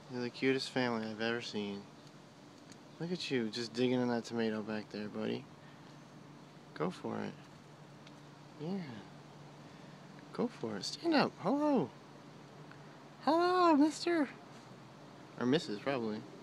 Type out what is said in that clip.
You're the cutest family I've ever seen. Look at you, just digging in that tomato back there, buddy. Go for it. Yeah. Go for it. Stand up. Hello. Hello, mister. Or Mrs. probably.